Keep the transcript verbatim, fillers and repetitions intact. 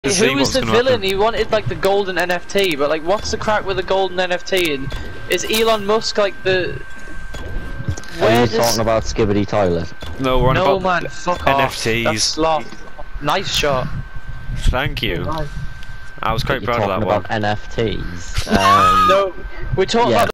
Who was the villain? Happen. He wanted like the golden N F T, but like, what's the crack with the golden N F T? And is Elon Musk like the? Where Are you does... talking about Skibbity Toilet? No, we're on no, about man, fuck N F Ts. Off. That's sloth. Nice shot. Thank you. Oh, nice. I was quite You're proud of that talking one. about N F Ts. Um, no, we're talking yeah. about.